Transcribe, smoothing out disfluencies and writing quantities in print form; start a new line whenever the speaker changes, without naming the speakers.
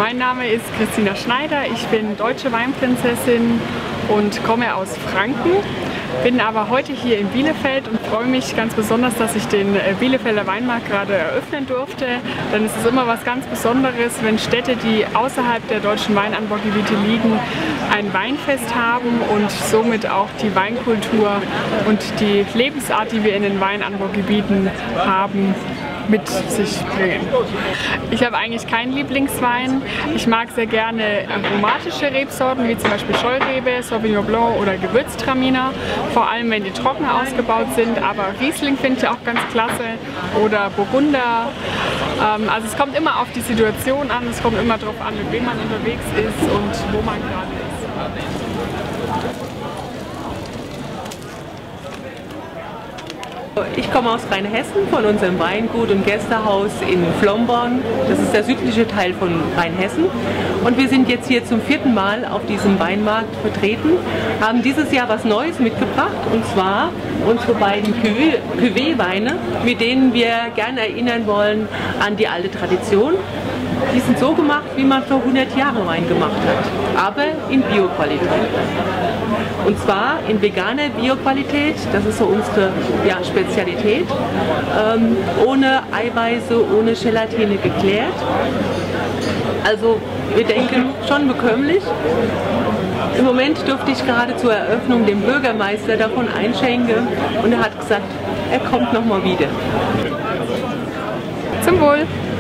Mein Name ist Christina Schneider, ich bin deutsche Weinprinzessin und komme aus Franken. Bin aber heute hier in Bielefeld und freue mich ganz besonders, dass ich den Bielefelder Weinmarkt gerade eröffnen durfte. Denn es ist immer was ganz Besonderes, wenn Städte, die außerhalb der deutschen Weinanbaugebiete liegen, ein Weinfest haben und somit auch die Weinkultur und die Lebensart, die wir in den Weinanbaugebieten haben, mit sich bringen. Ich habe eigentlich keinen Lieblingswein. Ich mag sehr gerne aromatische Rebsorten, wie zum Beispiel Scheurebe, Sauvignon Blanc oder Gewürztraminer. Vor allem, wenn die trocken ausgebaut sind. Aber Riesling finde ich auch ganz klasse. Oder Burgunder. Also es kommt immer auf die Situation an. Es kommt immer darauf an, mit wem man unterwegs ist und wo man gerade ist.
Ich komme aus Rheinhessen von unserem Weingut und Gästehaus in Flomborn. Das ist der südliche Teil von Rheinhessen. Und wir sind jetzt hier zum 4. Mal auf diesem Weinmarkt vertreten, haben dieses Jahr was Neues mitgebracht, und zwar unsere beiden Cuvée-Weine, mit denen wir gerne erinnern wollen an die alte Tradition. Die sind so gemacht, wie man vor 100 Jahren Wein gemacht hat, aber in Bioqualität. Und zwar in veganer Bioqualität, das ist so unsere Spezialität, ohne Eiweiße, ohne Gelatine geklärt. Also wir denken schon bekömmlich. Im Moment durfte ich gerade zur Eröffnung dem Bürgermeister davon einschenken und er hat gesagt, er kommt nochmal wieder.
Zum Wohl!